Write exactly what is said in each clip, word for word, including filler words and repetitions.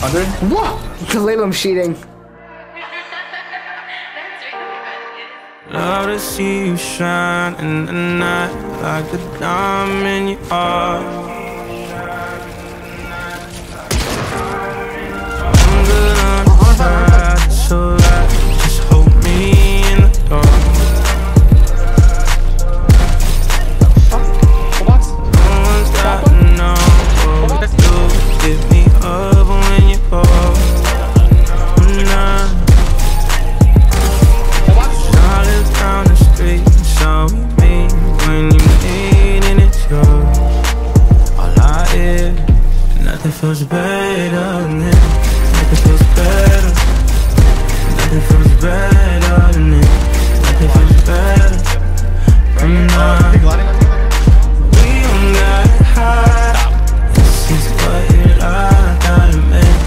hundred? Whoa! Lalem cheating. Love to see you shine in the night like a diamond you are. I'm good on the side, so right, just hold me in the dark. No one's got to know what you do. Give me up when you fall. Down the street, show me when you need and it's yours. All I hear, nothing feels better than this. Nothing feels better. Nothing feels better than this. Nothing feels better. From now, we don't got high. This is what you like, I admit.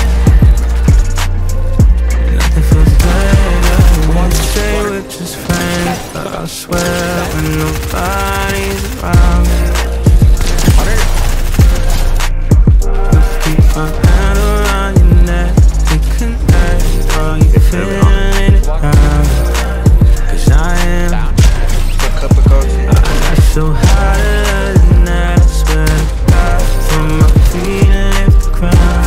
Nothing feels better. Want to say we're just friends, but I swear when nobody's around, you keep my hand around your neck. We connect, are you feeling it now? Cause I am. I'm so higher than that, I swear to God. From my feet and lift the ground.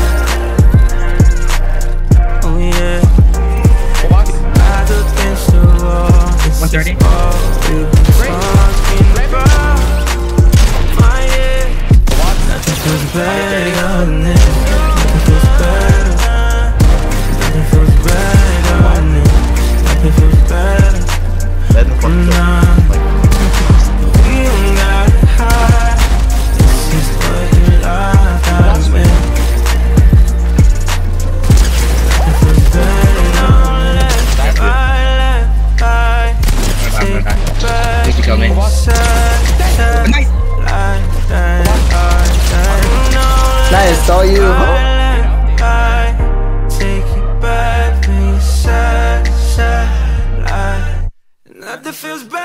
Oh yeah. one thirty? Nice, all you. Take you back when you said, said, like, nothing feels better.